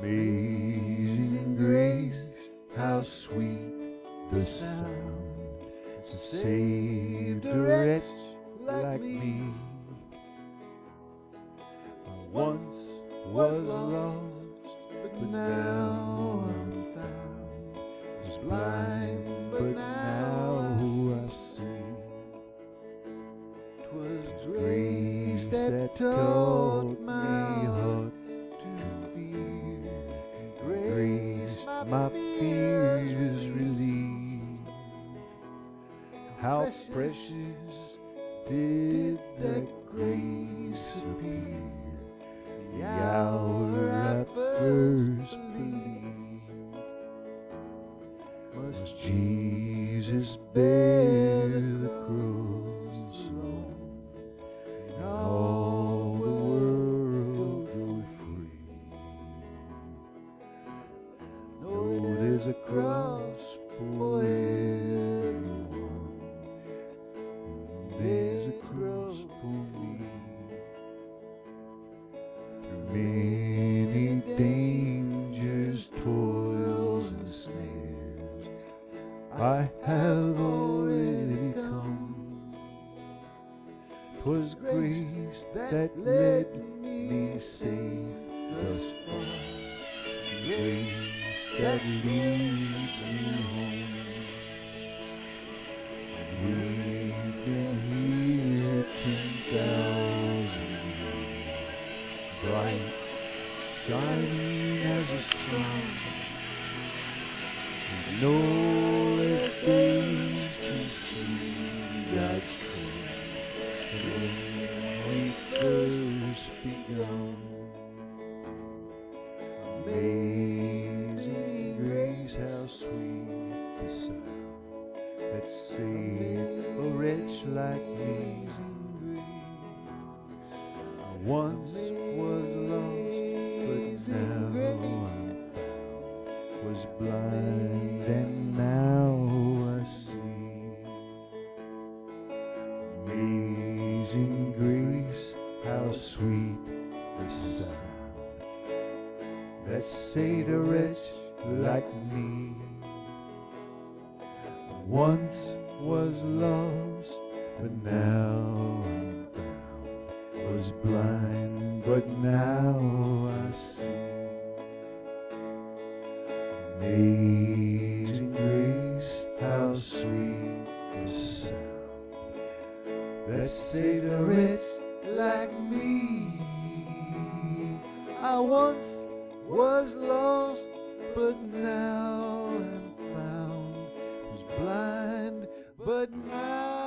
Amazing grace, how sweet the sound that saved a wretch like me. I once was lost, but now I'm found. Was blind, but now I see. 'Twas grace that taught my heart to fear. Grace my fears relieved. How precious did that grace appear the hour I first believed. Must Jesus bear the cross alone, and all the world go free? No, there's a cross for everyone. There's a cross for me. Through many dangers, toils, and snares, I have already come. 'Twas grace that led me safe thus far, grace that leads me home. We've been here 10,000 years, bright, shining as a sun, with no less days to see God's face than when we first begun. Amazing grace, how sweet the sound that saved a wretch like me. I once was lost, but now I'm found. Was blind, and now I see. Amazing grace, how sweet the sound that saved a wretch like me. I once was lost, but now I'm found. Was blind, but now I see. Amazing grace, how sweet the sound that saved a wretch like me. I once was lost, but now I'm found. Was blind, but now